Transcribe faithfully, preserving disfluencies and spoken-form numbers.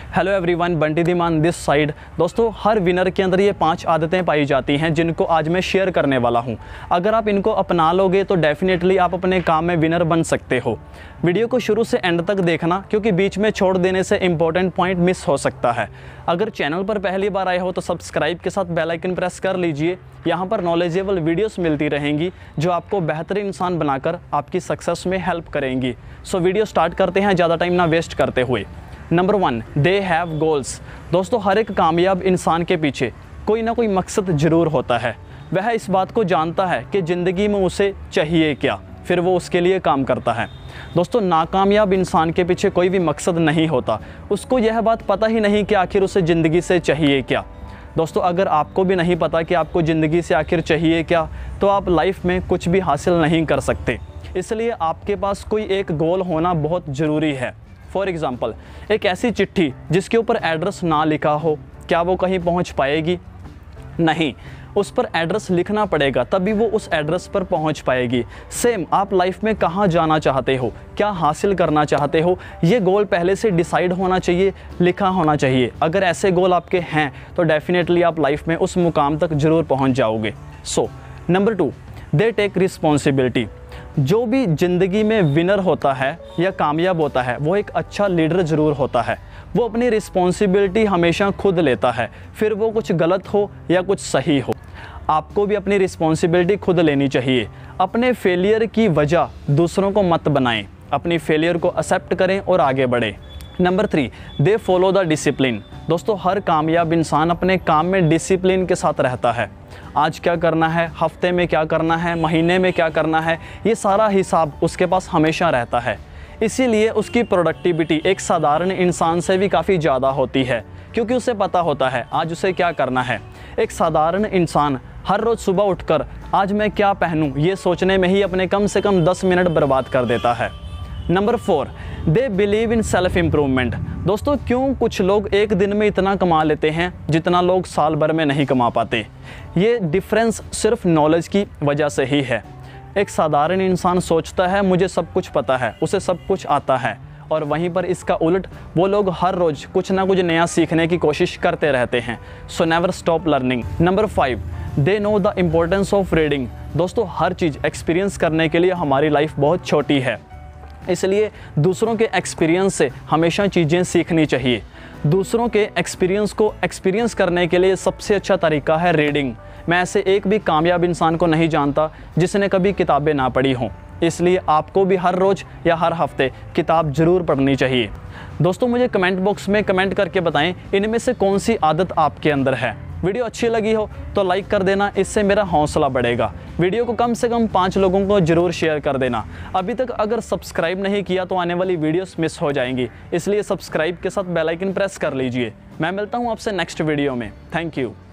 Hello everyone, Bunty Dhiman this side. दोस्तों, हर winner के अंदर ये पांच आदतें पाई जाती हैं जिनको आज मैं शेयर करने वाला हूं। अगर आप इनको अपना लोगे तो डेफिनेटली आप अपने काम में विनर बन सकते हो। वीडियो को शुरू से एंड तक देखना, क्योंकि बीच में छोड़ देने से इंपॉर्टेंट पॉइंट मिस हो सकता है। अगर चैनल पर पहली बार आए हो तो सब्सक्राइब के साथ बेल आइकन प्रेस कर लीजिए। यहाँ पर नॉलेजेबल वीडियोस मिलती रहेंगी जो आपको बेहतरीन इंसान बनाकर आपकी सक्सेस में हेल्प करेंगी। सो वीडियो स्टार्ट करते हैं ज़्यादा टाइम ना वेस्ट करते हुए। Number one, they have goals. दोस्तों, हर एक कामयाब इंसान के पीछे कोई ना कोई मकसद ज़रूर होता है। वह इस बात को जानता है कि ज़िंदगी में उसे चाहिए क्या, फिर वो उसके लिए काम करता है। दोस्तों, नाकामयाब इंसान के पीछे कोई भी मकसद नहीं होता। उसको यह बात पता ही नहीं कि आखिर उसे ज़िंदगी से चाहिए क्या। दोस्तों, अगर आपको भी नहीं पता कि आपको ज़िंदगी से आखिर चाहिए क्या, तो आप लाइफ में कुछ भी हासिल नहीं कर सकते। इसलिए आपके पास कोई एक गोल होना बहुत ज़रूरी है। फॉर एग्ज़ाम्पल, एक ऐसी चिट्ठी जिसके ऊपर एड्रेस ना लिखा हो, क्या वो कहीं पहुंच पाएगी? नहीं, उस पर एड्रेस लिखना पड़ेगा, तभी वो उस एड्रेस पर पहुंच पाएगी। सेम, आप लाइफ में कहाँ जाना चाहते हो, क्या हासिल करना चाहते हो, ये गोल पहले से डिसाइड होना चाहिए, लिखा होना चाहिए। अगर ऐसे गोल आपके हैं तो डेफिनेटली आप लाइफ में उस मुकाम तक ज़रूर पहुँच जाओगे। So number two, they take responsibility. जो भी ज़िंदगी में विनर होता है या कामयाब होता है, वो एक अच्छा लीडर ज़रूर होता है। वो अपनी रिस्पॉन्सिबिलिटी हमेशा खुद लेता है, फिर वो कुछ गलत हो या कुछ सही हो। आपको भी अपनी रिस्पॉन्सिबिलिटी खुद लेनी चाहिए। अपने फेलियर की वजह दूसरों को मत बनाएं, अपनी फेलियर को एक्सेप्ट करें और आगे बढ़ें। Number three, they follow the discipline. दोस्तों, हर कामयाब इंसान अपने काम में डिसिप्लिन के साथ रहता है। आज क्या करना है, हफ्ते में क्या करना है, महीने में क्या करना है, ये सारा हिसाब उसके पास हमेशा रहता है। इसीलिए उसकी प्रोडक्टिविटी एक साधारण इंसान से भी काफ़ी ज़्यादा होती है, क्योंकि उसे पता होता है आज उसे क्या करना है। एक साधारण इंसान हर रोज़ सुबह उठकर आज मैं क्या पहनूं, ये सोचने में ही अपने कम से कम दस मिनट बर्बाद कर देता है। Number four, they believe in self improvement. दोस्तों, क्यों कुछ लोग एक दिन में इतना कमा लेते हैं जितना लोग साल भर में नहीं कमा पाते? ये डिफरेंस सिर्फ नॉलेज की वजह से ही है। एक साधारण इंसान सोचता है मुझे सब कुछ पता है, उसे सब कुछ आता है, और वहीं पर इसका उलट वो लोग हर रोज़ कुछ ना कुछ नया सीखने की कोशिश करते रहते हैं। So never stop learning. Number five, they know the importance of reading. दोस्तों, हर चीज़ एक्सपीरियंस करने के लिए हमारी लाइफ बहुत छोटी है, इसलिए दूसरों के एक्सपीरियंस से हमेशा चीज़ें सीखनी चाहिए। दूसरों के एक्सपीरियंस को एक्सपीरियंस करने के लिए सबसे अच्छा तरीका है रीडिंग। मैं ऐसे एक भी कामयाब इंसान को नहीं जानता जिसने कभी किताबें ना पढ़ी हों, इसलिए आपको भी हर रोज़ या हर हफ्ते किताब ज़रूर पढ़नी चाहिए। दोस्तों, मुझे कमेंट बॉक्स में कमेंट करके बताएं इनमें से कौन सी आदत आपके अंदर है। वीडियो अच्छी लगी हो तो लाइक कर देना, इससे मेरा हौसला बढ़ेगा। वीडियो को कम से कम पाँच लोगों को ज़रूर शेयर कर देना। अभी तक अगर सब्सक्राइब नहीं किया तो आने वाली वीडियोस मिस हो जाएंगी, इसलिए सब्सक्राइब के साथ बेल आइकन प्रेस कर लीजिए। मैं मिलता हूँ आपसे नेक्स्ट वीडियो में। Thank you.